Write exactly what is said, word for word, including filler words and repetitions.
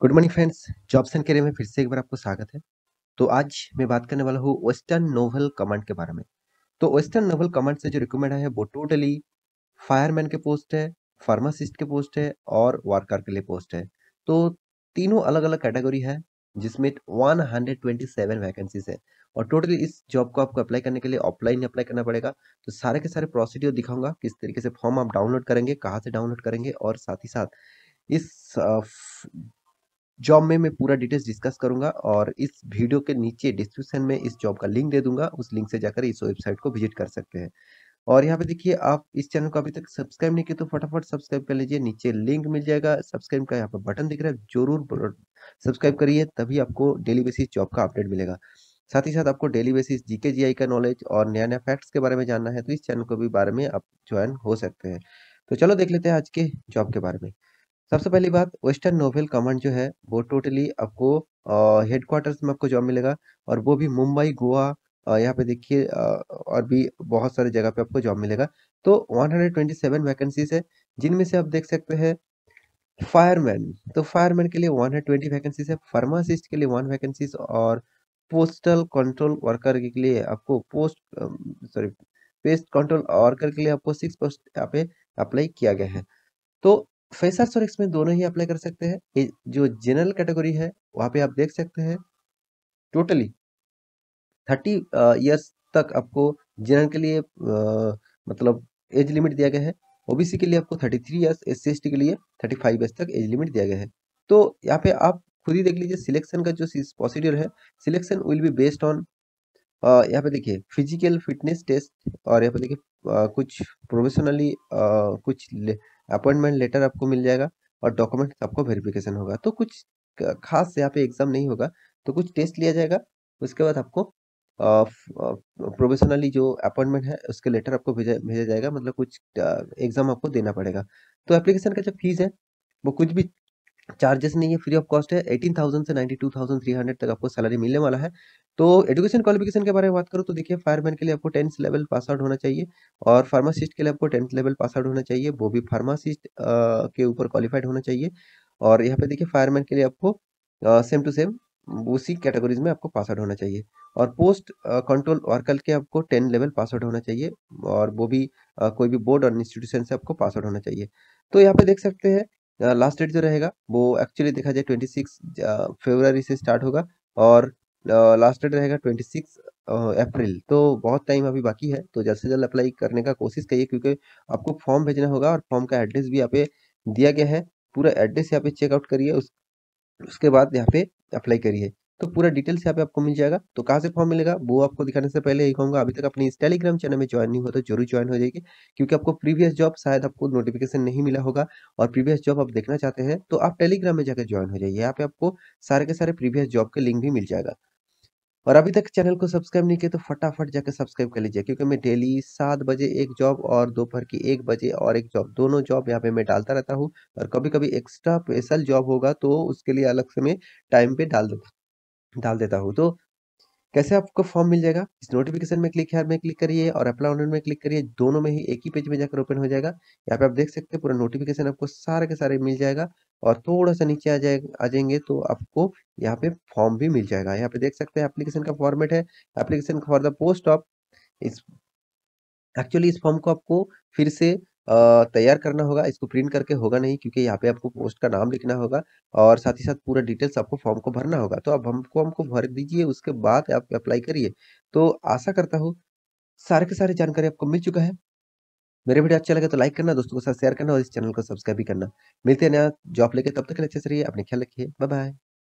Good morning friends, jobs and career में फिर से एक बार आपको स्वागत है। तो आज मैं बात करने वाला हूँ वेस्टर्न नोवल कमांड के बारे में। तो वेस्टर्न नोवल कमांड से जो रिक्वायरमेंट है वो टोटली फायरमैन के पोस्ट है, फार्मासिस्ट के पोस्ट है और वर्कर के लिए पोस्ट है। तो तीनों अलग-अलग कैटेगरी है जिसमें एक सौ सत्ताईस वैकेंसीज है और टोटली इस जॉब को आपको अप्लाई करने के लिए ऑफलाइन अप्लाई करना पड़ेगा। तो सारे के सारे प्रोसीड्यूर दिखाऊंगा, किस तरीके से फॉर्म आप डाउनलोड करेंगे, कहाँ से डाउनलोड करेंगे और साथ ही साथ इस अ, जॉब में मैं पूरा डिटेल्स डिस्कस करूंगा और इस वीडियो के नीचे डिस्क्रिप्शन में इस जॉब का लिंक दे दूंगा। उस लिंक से जाकर इस वेबसाइट को विजिट कर सकते हैं। और यहाँ पे देखिए, आप इस चैनल को अभी तक सब्सक्राइब नहीं किए तो फटाफट सब्सक्राइब कर लीजिए। नीचे लिंक मिल जाएगा, सब्सक्राइब का यहाँ पर बटन दिख रहा है, जरूर सब्सक्राइब करिए, तभी आपको डेली बेसिस जॉब का अपडेट मिलेगा। साथ ही साथ आपको डेली बेसिस जीके जीआई का नॉलेज और नया नया फैक्ट्स के बारे में जानना है तो इस चैनल को भी बारे में आप ज्वाइन हो सकते हैं। तो चलो देख लेते हैं आज के जॉब के बारे में। सबसे पहली बात, वेस्टर्न नोवेल कमांड जो है वो टोटली आपको हेडक्वार्टर्स में आपको जॉब मिलेगा और वो भी मुंबई, गोवा, अ, यहाँ पे देखिए, अ, और भी बहुत सारी जगह पे आपको जॉब मिलेगा। तो एक सौ सत्ताईस वैकेंसीज है जिनमें से आप देख सकते हैं फायरमैन। तो फायरमैन के लिए एक सौ बीस वैकेंसीज है, फार्मासिस्ट के लिए वन वैकेंसीज और पोस्टल कंट्रोल वर्कर के लिए आपको post sorry pest control worker के लिए आपको सिक्स पोस्ट यहाँ पे अप्लाई किया गया है। तो फ्रेशर्स और एक्सपीरियंस दोनों ही अप्लाई कर सकते हैं। ये जो जनरल कैटेगरी है वहाँ पे आप देख सकते हैं टोटली थर्टी इयर्स तक आपको जनरल के लिए अ, मतलब एज लिमिट दिया गया है। ओबीसी के लिए आपको thirty three years, S C S T के लिए थर्टी फाइव इयर्स तक एज लिमिट दिया गया है। तो यहाँ पे आप खुद ही देख लीजिए सिलेक्शन का जो प्रोसीड्यूर है। Selection will be based on, uh, यहाँ पे देखिए फिजिकल फिटनेस टेस्ट और यहाँ पे देखिए अ, कुछ प्रोफेशनली कुछ अपॉइंटमेंट लेटर आपको मिल जाएगा और डॉक्यूमेंट आपको वेरिफिकेशन होगा। तो कुछ क- खास यहाँ पे एग्जाम नहीं होगा, तो कुछ टेस्ट लिया जाएगा। उसके बाद आपको प्रोफेशनली जो अपॉइंटमेंट है उसके लेटर आपको भेजा भेजा जाएगा, मतलब कुछ एग्जाम आपको देना पड़ेगा। तो एप्लीकेशन का जो फीस है वो कुछ भी चार्जेस नहीं है, फ्री ऑफ कॉस्ट है। एटीन थाउजेंड से ninety two thousand three hundred तक आपको सैलरी मिलने वाला है। तो एजुकेशन क्वालिफिकेशन के बारे में बात करूँ तो देखिए, फायरमैन के लिए आपको टेंथ लेवल पास आउट होना चाहिए और फार्मासिस्ट के लिए आपको टेंथ लेवल पास आउट होना चाहिए, वो भी फार्मासिस्ट के ऊपर क्वालिफाइड होना चाहिए। और यहाँ पे देखिए फायरमैन के लिए आपको सेम टू सेम उसी कैटेगरीज में आपको पास आउट होना चाहिए। और पोस्ट कंट्रोल वर्कर के आपको टेन लेवल पास आउट होना चाहिए और वो भी अ, कोई भी बोर्ड और इंस्टीट्यूशन से आपको पास आउट होना चाहिए। तो यहाँ पे देख सकते हैं लास्ट डेट जो रहेगा वो एक्चुअली देखा जाए ट्वेंटी सिक्स फरवरी से स्टार्ट होगा और लास्ट डेट रहेगा ट्वेंटी सिक्स अप्रैल। तो बहुत टाइम अभी बाकी है, तो जल्द से जल्द अप्लाई करने का कोशिश करिए क्योंकि आपको फॉर्म भेजना होगा और फॉर्म का एड्रेस भी यहाँ पे दिया गया है। पूरा एड्रेस यहाँ पे चेकआउट करिए, उस उसके बाद यहाँ पे अप्लाई करिए। तो पूरा डिटेल्स यहाँ पे आपको मिल जाएगा। तो कहाँ से फॉर्म मिलेगा वो आपको दिखाने से पहले यही कहूँगा, अभी तक अपनी इस टेलीग्राम चैनल में ज्वाइन नहीं हुआ तो जरूर ज्वाइन हो जाएगी, क्योंकि आपको प्रीवियस जॉब शायद आपको नोटिफिकेशन नहीं मिला होगा और प्रीवियस जॉब आप देखना चाहते हैं तो आप टेलीग्राम में जाकर ज्वाइन हो जाइए। यहाँ पे आपको सारे के सारे प्रीवियस जॉब के लिंक भी मिल जाएगा। और अभी तक चैनल को सब्सक्राइब नहीं किया तो फटाफट जाकर सब्सक्राइब कर लीजिए, क्योंकि मैं डेली सात बजे एक जॉब और दोपहर की एक बजे और एक जॉब, दोनों जॉब यहाँ पे मैं डालता रहता हूँ। और कभी कभी एक्स्ट्रा स्पेशल जॉब होगा तो उसके लिए अलग से मैं टाइम पे डाल देता डाल देता हूँ। तो कैसे आपको फॉर्म मिल जाएगा, इस नोटिफिकेशन में क्लिक हेयर में क्लिक करिए और अप्लाई ऑनलाइन में क्लिक करिए, दोनों में ही एक ही पेज में जाकर ओपन हो जाएगा। यहाँ पे आप देख सकते हैं पूरा नोटिफिकेशन आपको सारे के सारे मिल जाएगा और थोड़ा सा नीचे आ जाए आ जाएंगे तो आपको यहाँ पे फॉर्म भी मिल जाएगा। यहाँ पे देख सकते हैं एप्लीकेशन का फॉर्मेट है, application for the post of, इस एक्चुअली इस फॉर्म को आपको फिर से अ, तैयार करना होगा, इसको प्रिंट करके होगा नहीं, क्योंकि यहाँ पे आपको पोस्ट का नाम लिखना होगा और साथ ही साथ पूरा डिटेल्स आपको फॉर्म को भरना होगा। तो अब हमको हमको भर दीजिए, उसके बाद आप अप्लाई करिए। तो आशा करता हूँ सारे के सारे जानकारी आपको मिल चुका है। मेरे वीडियो अच्छा लगे तो लाइक करना, दोस्तों के साथ शेयर करना और इस चैनल को सब्सक्राइब भी करना। मिलते हैं नया जॉब लेके, तब तक के लिए अच्छे से रहिए, अपने ख्याल रखिए, बाय बाय।